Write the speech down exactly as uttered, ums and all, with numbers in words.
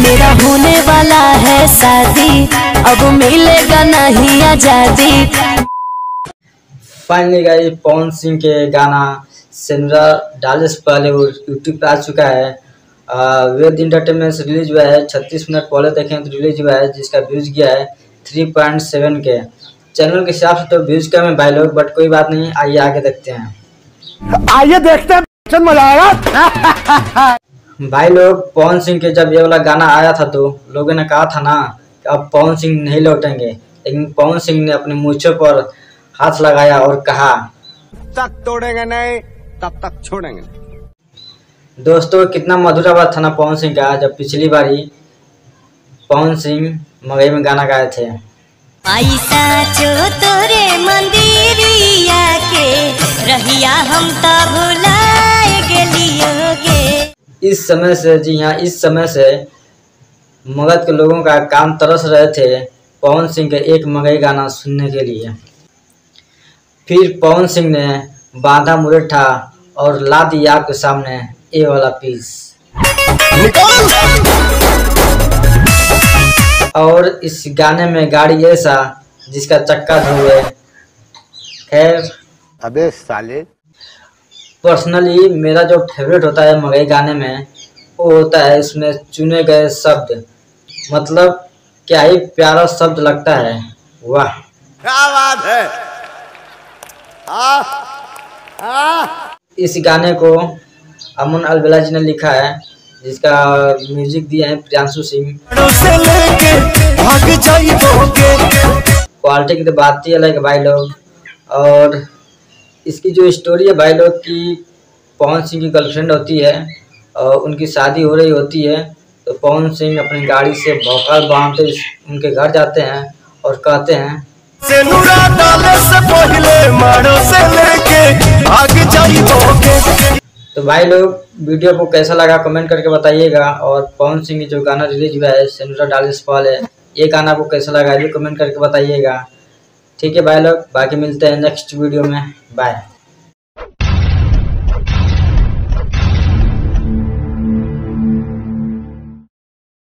मेरा होने वाला है शादी, अब मिलेगा नहीं आजादी। फाइनली गाइस पवन सिंह के गाना सेनुरा डालने से पहले वो यूट्यूब पे आ चुका है। वेद इंटरटेनमेंट से रिलीज हुआ है, छत्तीस मिनट पहले देखें तो रिलीज हुआ है, जिसका व्यूज गया है three point seven K. Channel के हिसाब से तो व्यूज कम है भाई लोग, बट कोई बात नहीं, आइए आगे देखते हैं। आइए देखते हैं, मजा आएगा। भाई लोग पवन सिंह के जब ये वाला गाना आया था तो लोगों ने कहा था ना कि अब पवन सिंह नहीं लौटेंगे, लेकिन पवन सिंह ने अपने मूंछों पर हाथ लगाया और कहा तक तोड़ेंगे नहीं तब तक छोड़ेंगे। दोस्तों कितना मधुर आवाज था ना पवन सिंह का, जब पिछली बारी पवन सिंह मगई में गाना गाए थे। पैसा चो तोरे मंदिरिया के रहिया हम तो भुलाए गेलियोगे। इस समय से, जी हाँ, इस समय से मगध के लोगों का कान तरस रहे थे पवन सिंह के एक मगई गाना सुनने के लिए। फिर पवन सिंह ने बांधा मुरेठा और ला दिया आपके सामने ये वाला पीस। और इस गाने में गाड़ी ऐसा जिसका चक्का धुए। खैर अबे साले, पर्सनली मेरा जो फेवरेट होता है मगई गाने में वो होता है इसमें चुने गए शब्द। मतलब क्या ही प्यारा शब्द लगता है, वाह क्या बात है। आ, आ। इस इस गाने को अमन अलबेला जी ने लिखा है, जिसका म्यूजिक दिए हैं प्रियांशु सिंह। क्वालिटी की तो बात ही अलग है भाई लोग। और इसकी जो स्टोरी है भाई लोग की, पवन सिंह की गर्लफ्रेंड होती है और उनकी शादी हो रही होती है, तो पवन सिंह अपनी गाड़ी से भौकाल बांधते उनके घर जाते हैं और कहते हैं सेनुरा डाले से पहले मारो से लेके भाग जाइए। तो भाई लोग वीडियो को कैसा लगा कमेंट करके बताइएगा। और पवन सिंह की जो गाना रिलीज हुआ है सेनुरा डाले से पहले, ये गाना को कैसा लगा ये कमेंट करके बताइएगा। ठीक है भाई लोग, बाकी मिलते हैं नेक्स्ट वीडियो में, बाय।